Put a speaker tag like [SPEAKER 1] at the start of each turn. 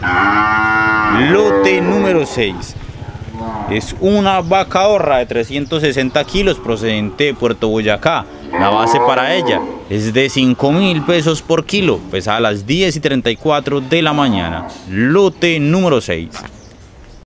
[SPEAKER 1] Lote número 6. Es una vaca horra de 360 kilos procedente de Puerto Boyacá. La base para ella es de 5.000 pesos por kilo. Pesa a las 10:34 de la mañana. Lote número 6.